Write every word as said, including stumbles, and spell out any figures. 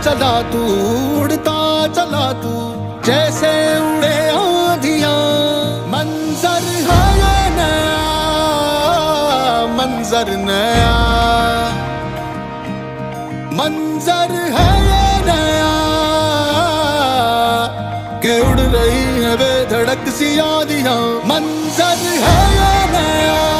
चला तू, उड़ता चला तू, जैसे उड़े आंधियां। मंजर है ये नया, मंजर नया, मंजर है ये नया, के उड़ रही है बेधड़क सी आंधियां। मंजर है ये नया।